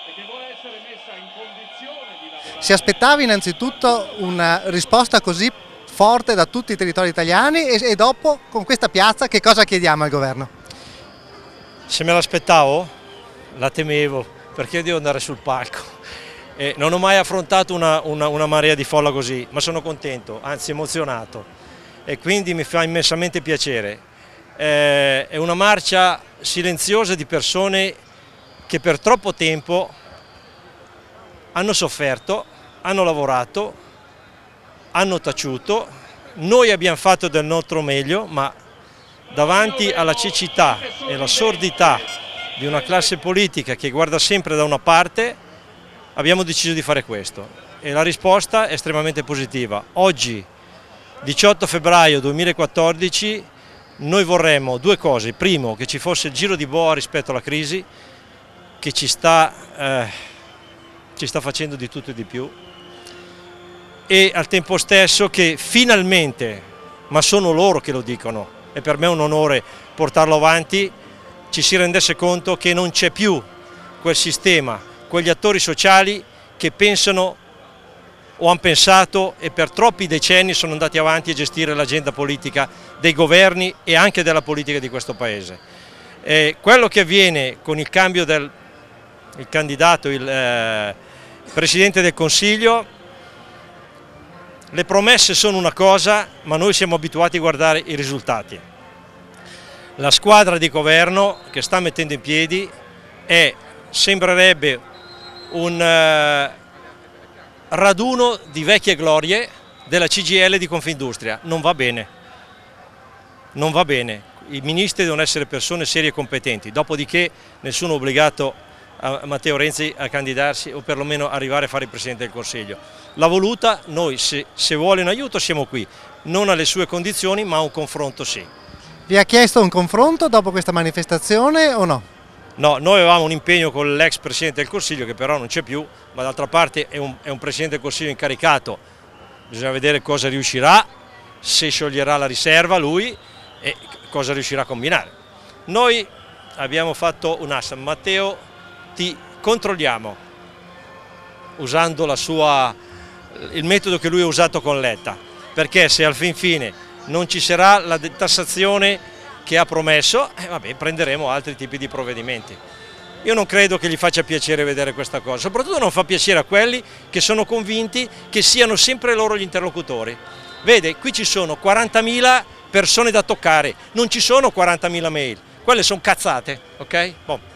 Si aspettava innanzitutto una risposta così forte da tutti i territori italiani e dopo con questa piazza che cosa chiediamo al governo? Se me l'aspettavo, la temevo, perché io devo andare sul palco. Non ho mai affrontato una marea di folla così, ma sono contento, anzi emozionato, e quindi mi fa immensamente piacere. È una marcia silenziosa di persone che per troppo tempo hanno sofferto, hanno lavorato, hanno taciuto. Noi abbiamo fatto del nostro meglio, ma davanti alla cecità e alla sordità di una classe politica che guarda sempre da una parte, abbiamo deciso di fare questo e la risposta è estremamente positiva. Oggi, 18 febbraio 2014, noi vorremmo due cose. Primo, che ci fosse il giro di boa rispetto alla crisi che ci sta facendo di tutto e di più, e al tempo stesso che finalmente, ma sono loro che lo dicono, e per me è un onore portarlo avanti, ci si rendesse conto che non c'è più quel sistema, quegli attori sociali che pensano o hanno pensato e per troppi decenni sono andati avanti a gestire l'agenda politica dei governi e anche della politica di questo Paese. Quello che avviene con il cambio del candidato, il Presidente del Consiglio, le promesse sono una cosa, ma noi siamo abituati a guardare i risultati. La squadra di governo che sta mettendo in piedi sembrerebbe un raduno di vecchie glorie della CGIL di Confindustria. Non va bene, non va bene. I ministri devono essere persone serie e competenti, dopodiché nessuno è obbligato a Matteo Renzi a candidarsi o perlomeno arrivare a fare il Presidente del Consiglio. L'ha voluta, noi se vuole un aiuto siamo qui, non alle sue condizioni ma a un confronto sì. Vi ha chiesto un confronto dopo questa manifestazione o no? No, noi avevamo un impegno con l'ex Presidente del Consiglio che però non c'è più, ma d'altra parte è un Presidente del Consiglio incaricato, bisogna vedere cosa riuscirà, se scioglierà la riserva lui e cosa riuscirà a combinare. Noi abbiamo fatto un'asta, Matteo ti controlliamo, usando il metodo che lui ha usato con Letta, perché se al fin fine non ci sarà la detassazione che ha promesso, vabbè, prenderemo altri tipi di provvedimenti. Io non credo che gli faccia piacere vedere questa cosa, soprattutto non fa piacere a quelli che sono convinti che siano sempre loro gli interlocutori. Vede, qui ci sono 40.000 persone da toccare, non ci sono 40.000 mail, quelle sono cazzate, ok? Boh.